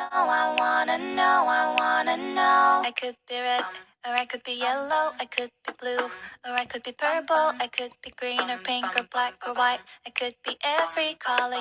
I wanna know. I could be red, or I could be yellow, I could be blue, or I could be purple, I could be green or pink or black or white. I could be every color